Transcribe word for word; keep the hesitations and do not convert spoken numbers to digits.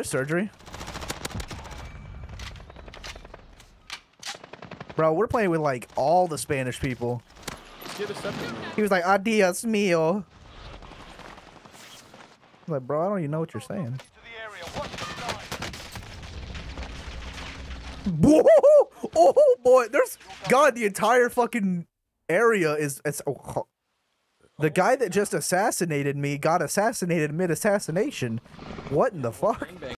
There's surgery. Bro, we're playing with like all the Spanish people. He was like, adios mio. I'm like, bro, I don't even know what you're saying. Whoa! Oh boy, there's God, the entire fucking area is it's oh, the guy that just assassinated me got assassinated mid-assassination. What in the fuck?